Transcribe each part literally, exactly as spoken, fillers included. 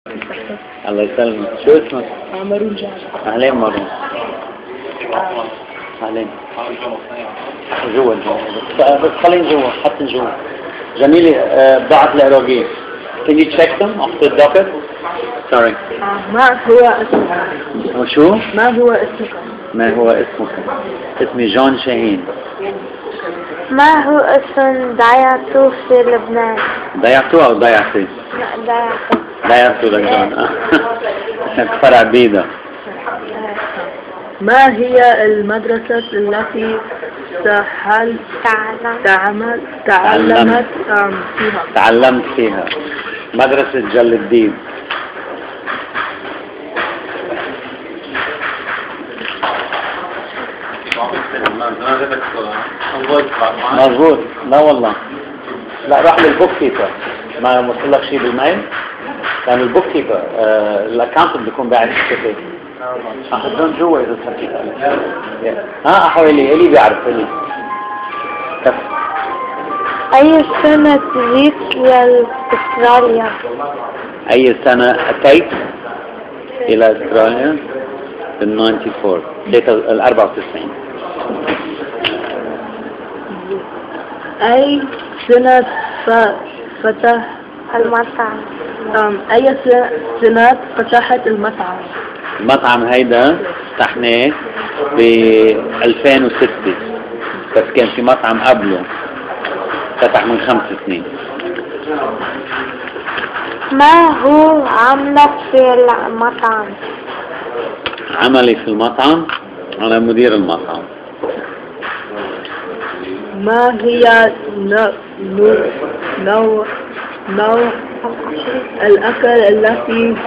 الله يسلمك. شو اسمك؟ مارون جعفر. اهلين مارون. اهلين. جوا جوا بس خلينا جوا حتى جوا. جميلة بعت العراقية. Can you check them off the docket? Sorry. ما هو اسمك؟ وشو؟ ما هو اسمك؟ ما هو اسمك؟ اسمي جون شاهين. ما هو اسم ضيعته في لبنان؟ ضيعتوه أو ضيعتي؟ لا ضيعته. ضيعتوه لك جون. اسمك فرع بيدا. ما هي المدرسة التي سهل تعمل تعلمت فيها؟ تعلمت فيها. مدرسة جل الدين. مظبوط. لا والله لا راح للبوك كيبر. ما وصل لك شيء بالميل؟ لأن البوك كيبر آه الأكاونت بيكون باعت الشيء. أخذون جوا إذا تحكيت ها أحوالي إلي بيعرف إلي. أي سنة جيت لأستراليا؟ أي سنة أتيت إلى أستراليا؟ بال أربعة وتسعين. جيت ال أربعة وتسعين. أي سنة فتح المطعم؟ أي سنة فتحت المطعم؟ المطعم هيدا فتحناه ب ألفين وستة بس كان في مطعم قبله فتح من خمس سنين. ما هو عملك في المطعم؟ عملي في المطعم أنا مدير المطعم. ما هي نوع نوع نوع الأكل التي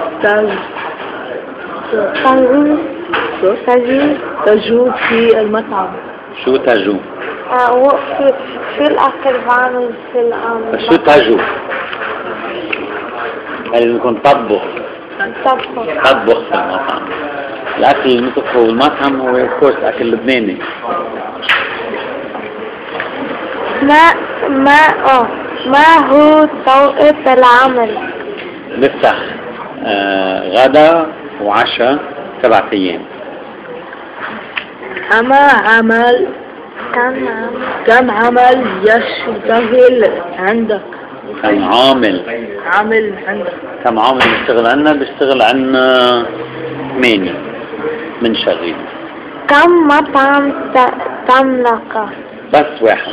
تجود في المطعم؟ شو تجو؟ آه في في الأكل بعمل في الأم. شو تجو؟ يعني نكون طبخ. طبخ. طبخ في المطعم. الأكل اللي نطبخه بالمطعم هو كورس أكل لبناني. ما ما اه ما هو توقيت العمل؟ نفتح آه غدا وعشاء سبعة أيام. أما عمل كم عمل؟ كم عمل يشتغل عندك؟ كم عامل؟ عامل عندك. كم عامل بيشتغل عنا؟ بيشتغل عنا ثمانية من شغيل. كم مطعم تملكه؟ بس واحد.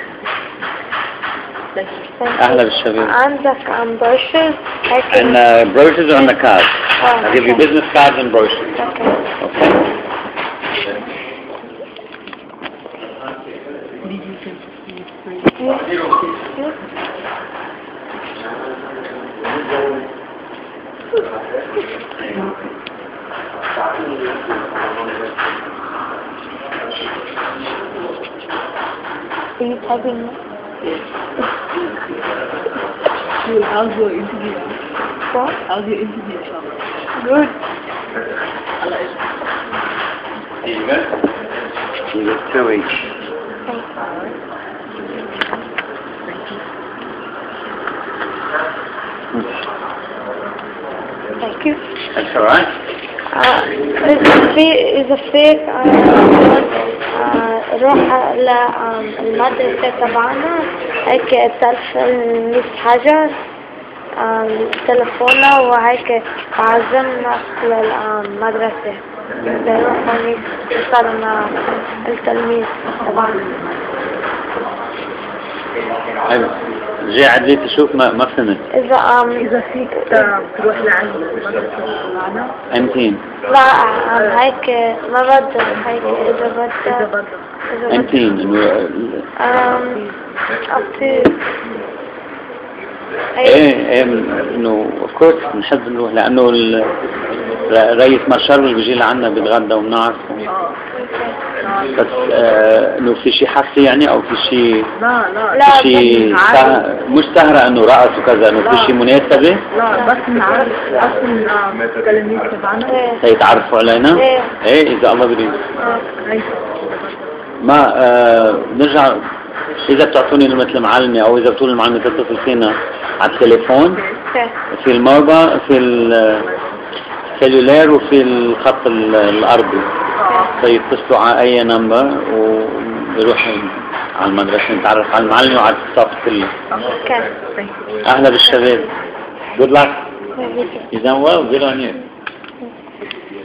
أهلا بالشباب. عندك امبروشرز؟ عندنا بروشرز وعندنا كارد. I'll give you business cards and brochures. Okay. Okay. Are you typing? Cool. How's your interview? What? How's your interview? Good. You good? You get two each. Thank you. That's all right. آه إذا في إذا فيك روح للمدرسة تبعنا هيك تلفون حجر تلفونا وهيك عزمنا للمدرسة بنروح هونيك صرنا التلميذ تبعنا. أيوة. جاي عدلي تشوف ما ما فهمت. إذا أم إذا فيك تروح لعند المدرسة معنا؟ أمتين؟ لا هيك ما بدك هيك إذا بدك. إذا بدك. أمتين إنه أم أبتي. إيه إيه إنه of course بنحب نروح لأنه رئيس مارشال اللي بيجي لعنا بيتغدى وبنعرفه. بس آه إنه في شيء حفلي يعني أو في شيء لا لا لا في شيء سه... مش سهرة إنه رقص وكذا إنه في شيء مناسبة. لا بس نعرف أصلا التلاميذ تبعنا هيتعرفوا علينا. إيه. إيه إذا الله بريد. آه. ما آه نرجع إذا بتعطوني مثل المعلمة أو إذا بتقول المعلمة تتصل فينا على التليفون اوكي في الموبا في السيلولار وفي الخط ال- الأرضي فيتصلوا على أي نمبر ويروحوا على المدرسة نتعرف على المعلمة وعلى الصف كله. اوكي أهلا بالشباب. Good luck. You've done well. Good on you.